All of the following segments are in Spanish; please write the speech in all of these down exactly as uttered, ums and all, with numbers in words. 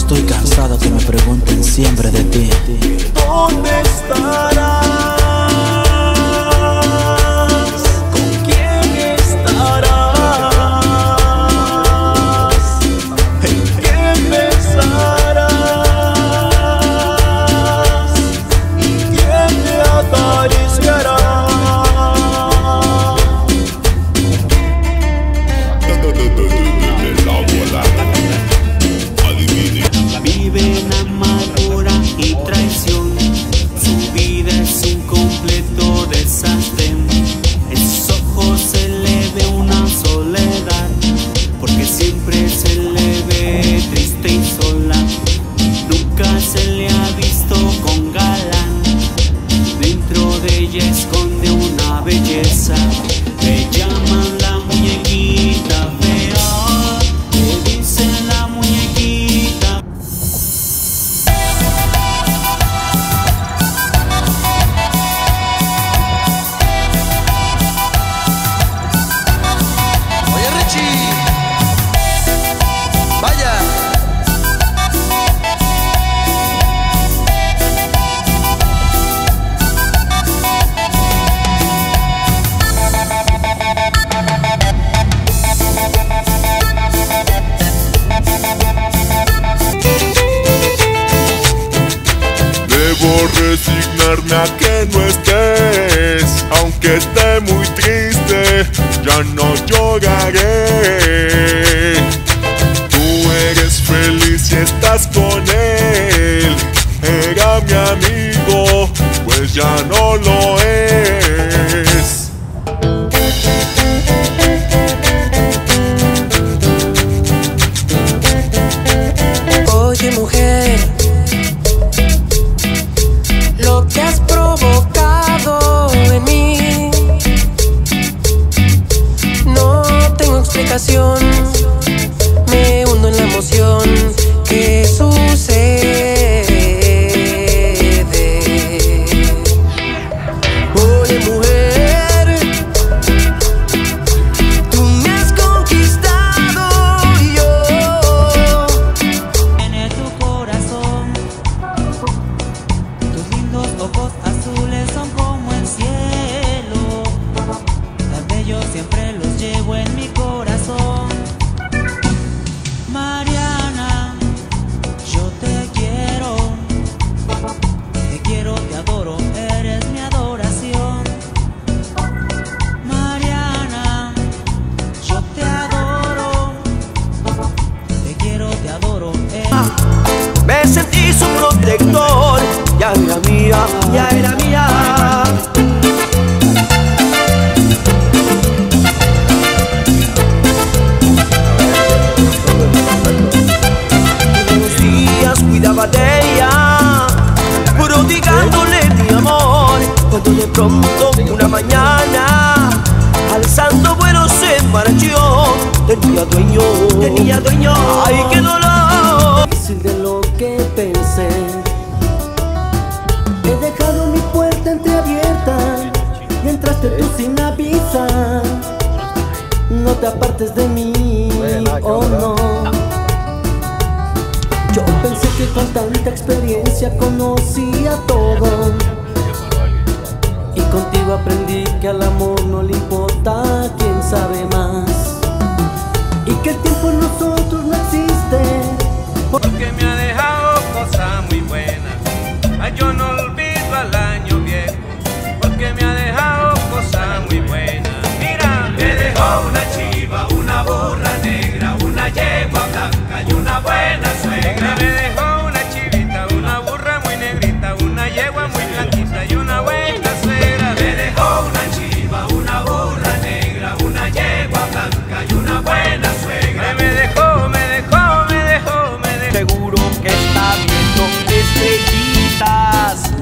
Estoy cansado que me pregunten siempre de ti. ¿Dónde estarás? ¿Con quién estarás? ¿En qué pensarás? ¿Y quién te acariciará? Vive en amargura y traición, su vida es un completo desastre. En sus ojos se le ve una soledad, porque siempre se le ve triste y sola. Nunca se le ha visto con galán, dentro de ella esconde una belleza. Le llaman la muñequita fea, le dicen la muñequita. Oye Richie, vaya. Debo resignarme a que no estés, aunque esté muy triste, ya no lloraré. Tú eres feliz y estás con él, era mi amigo, pues ya no lo es. Oye mujer, lo que has provocado en mí, no tengo explicación, me hundo en la emoción que sucede. Oye mujer, tú me has conquistado y yo En tu corazón, tus lindos ojos azules son como el cielo, tan bellos siempre los llevo en mi corazón. Mariana, yo te quiero, te quiero, te adoro, eres mi adoración. Mariana, yo te adoro, te quiero, te adoro, eres... Me sentí su protector, ya era mía, ya era mía. Todos los días cuidaba de ella, prodigándole mi amor, cuando de pronto una mañana, alzando vuelo se marchó. Tenía dueño, tenía dueño, ay qué dolor. Difícil de lo que pensé, he dejado mi puerta entreabierta y entraste tú sin avisar. No te apartes de mí, oh no. Yo pensé que con tanta experiencia conocía todo, y contigo aprendí que al amor no le importa quién sabe más, y que el tiempo en nosotros no existe. Porque me ha dejado cosas muy buenas. Ay, yo no olvido al año viejo, porque me ha dejado cosas muy buenas. Mira, me dejó una chiva, una burra negra, una yegua blanca y una buena suegra. Me dejó una chivita, una burra muy negrita, una yegua muy blanquita y una buena suegra. Me dejó una chiva, una burra negra, una yegua blanca y una buena suegra. Me dejó, me dejó, me dejó, me dejó. Seguro que está viendo estrellitas.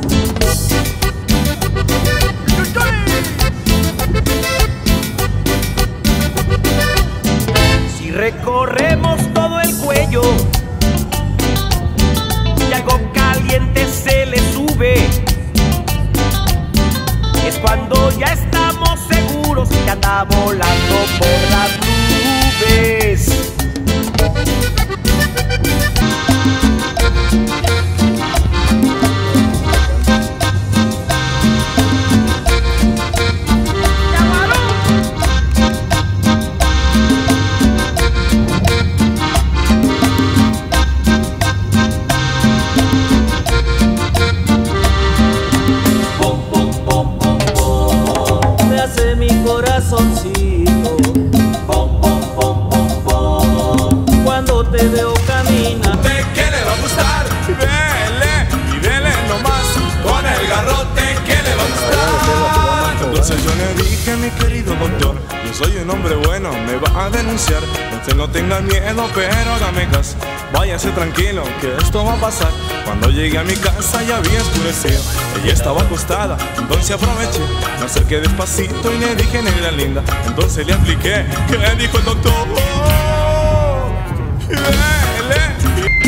Entonces yo le dije, mi querido doctor, yo soy un hombre bueno, me va a denunciar. Usted no tenga miedo, pero hágame caso, váyase tranquilo, que esto va a pasar. Cuando llegué a mi casa ya había oscurecido, ella estaba acostada, entonces aproveché, me acerqué despacito y le dije, negra linda. Entonces le apliqué, ¿qué dijo el doctor? Oh, le, le.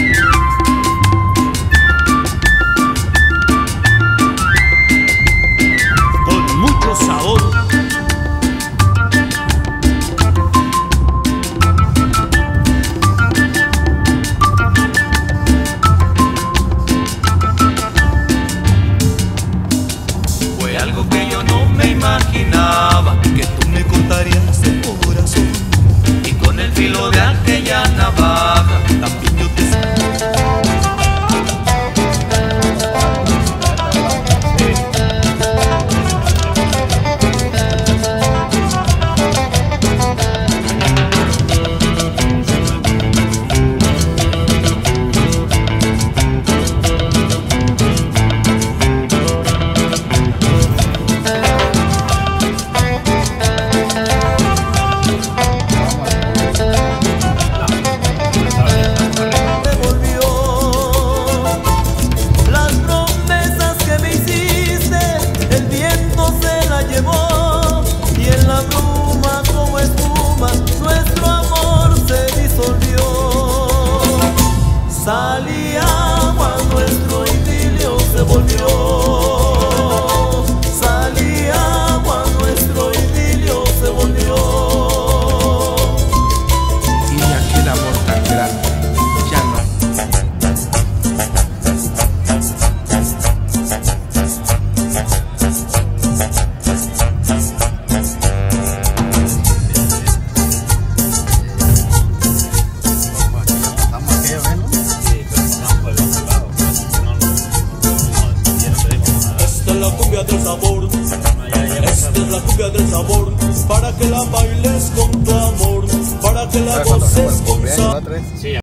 Con mucho sabor. Fue algo que yo no me imaginaba, que tú me contarías de corazón, y con el filo de aquella navaja también yo te... Salía agua, nuestro idilio se volvió. Salía agua, nuestro idilio se volvió. Y aquel amor tan grande ya no. Esta es la cumbia del sabor, esta es la cumbia del sabor, para que la bailes con tu amor, para que la goces con sabor.